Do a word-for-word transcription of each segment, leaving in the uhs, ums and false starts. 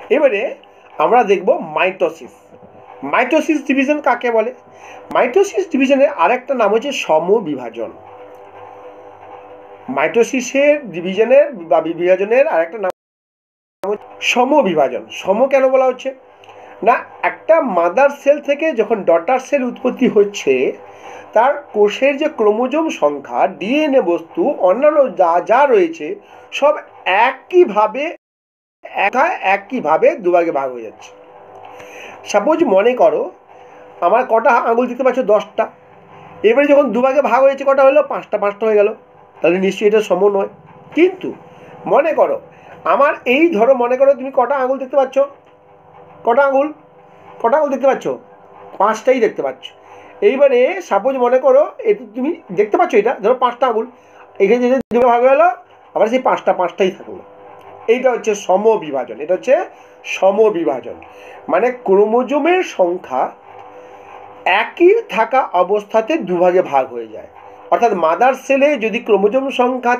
এবারে আমরা দেখব মাইটোসিস। মাইটোসিস ডিভিশন কাকে বলে? মাইটোসিস ডিভিশনের আরেকটা নাম হচ্ছে সমবিভাজন। মাইটোসিসের ডিভিশনের বা বিভাজনের আরেকটা নাম সমবিভাজন। সম কেন বলা হচ্ছে না, একটা মাদার সেল থেকে যখন ডটার সেল উৎপত্তি হচ্ছে, তার কোষের যে ক্রোমোজোম সংখ্যা, ডিএনএ বস্তু, অন্যান্য যা যা রয়েছে সব একইভাবে একা একইভাবে দুভাগে ভাগ হয়ে যাচ্ছে। সাপোজ মনে করো আমার কটা আঙুল দেখতে পাচ্ছ? দশটা। এবারে যখন দুভাগে ভাগ হয়েছে কটা হলো? পাঁচটা পাঁচটা হয়ে গেল। তাহলে নিশ্চয়ই এটা সম নয়। কিন্তু মনে করো আমার এই ধরো, মনে করো তুমি কটা আঙুল দেখতে পাচ্ছ? কটা আঙুল কটা আঙুল দেখতে পাচ্ছ? পাঁচটাই দেখতে পাচ্ছ। এইবারে সাপোজ মনে করো এটা তুমি দেখতে পাচ্ছ, এটা ধরো পাঁচটা আঙুল, এখানে যেটা দুটো ভাগ হয়ে গেলো, আবার সেই পাঁচটা পাঁচটাই থাকলো। এইটা হচ্ছে সমবিভাজন। এটা হচ্ছে সমবিভাজন, মানে ক্রোমোজোমের সংখ্যা একই থাকা অবস্থাতে দুভাগে ভাগ হয়ে যায়। অর্থাৎ মাদার সেলে যদি ক্রোমোজোম সংখ্যা,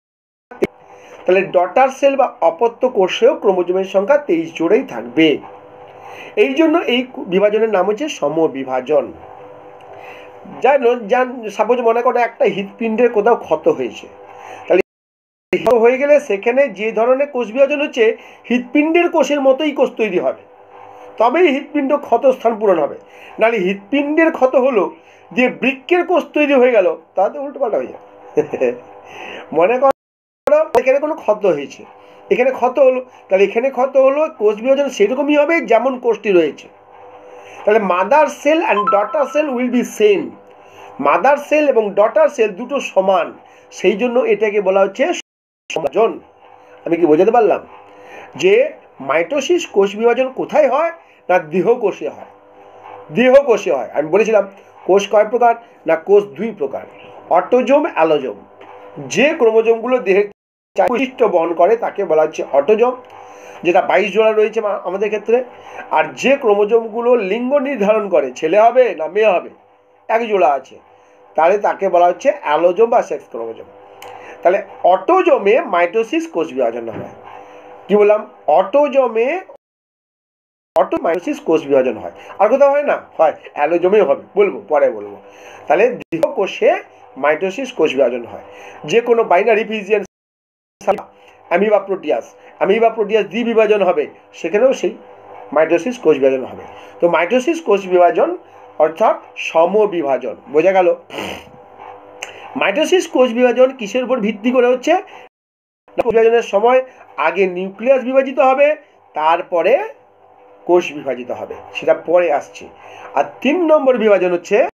তাহলে ডটার সেল বা অপত্য কোষেও ক্রোমোজোমের সংখ্যা তেইশ জোড়াই থাকবে। এই জন্য এই বিভাজনের নাম হচ্ছে সমবিভাজন। জানো জান সাপোজ মনে করো একটা হৃৎপিণ্ডের কোথাও ক্ষত হয়েছে, তাহলে হয়ে গেলে সেখানে যে ধরনের কোষ বিভাজন হচ্ছে হৃৎপিণ্ডের কোষের মতোই কোষ তৈরি হবে, তবেই হৃৎপিণ্ড ক্ষত স্থান পূরণ হবে। নাহলে হৃৎপিণ্ডের ক্ষত হলো যে বৃক্কের কোষ তৈরি হয়ে গেল, তাতে উল্টো পাল্টা হয়ে যাবে। মনে করো এখানে কোনো ক্ষত হয়েছে, এখানে ক্ষত হলো, তাহলে এখানে ক্ষত হলো, কোষ বিভাজন সেরকমই হবে যেমন কোষটি রয়েছে। তাহলে mother cell and daughter cell will be same. Mother cell এবং ডটার সেল দুটো সমান, সেই জন্য এটাকে বলা হচ্ছে সমবিভাজন। আমি কি বোঝাতে পারলাম? যে মাইটোসিস কোষ বিভাজন কোথায় হয় না, দেহকোষে হয়। দেহকোষে হয়। আমি বলেছিলাম কোষ কয় প্রকার না, কোষ দুই প্রকার, অটোজোম, অ্যালোজোম। যে ক্রোমোজোমগুলো দেহের বৈশিষ্ট্য বহন করে তাকে বলা হচ্ছে অটোজোম, যেটা বাইশ জোড়া রয়েছে আমাদের ক্ষেত্রে। আর যে ক্রোমোজোমগুলো লিঙ্গ নির্ধারণ করে ছেলে হবে না মেয়ে হবে, এক জোড়া আছে, তাহলে তাকে বলা হচ্ছে অ্যালোজোম বা সেক্স ক্রোমোজোম। তাহলে অটোজোমে মাইটোসিস কোষ বিভাজন হয়। কি বললাম? অটোজোমে অটোমাইটোসিস কোষ বিভাজন হয়। আর কোথাও হয় না? হয়, অ্যালোজোমেও হবে, বলবো পরে বলবো। তাহলে দেহকোষে মাইটোসিস কোষ বিভাজন হয়। যে কোনো binary fission, amoeba proteus, amoeba proteus দ্বিবিভাজন হবে, সেখানেও সেই মাইটোসিস কোষ বিভাজন হবে। তো মাইটোসিস কোষ বিভাজন অর্থাৎ সমবিভাজন। বোঝা গেল? মাইটোসিস কোষ বিভাজন কিসের উপর ভিত্তি করে হচ্ছে? বিভাজনের সময় আগে নিউক্লিয়াস বিভাজিত হবে, তারপরে কোষ বিভাজিত হবে, সেটা পরে আসছে। আর তিন নম্বর বিভাজন হচ্ছে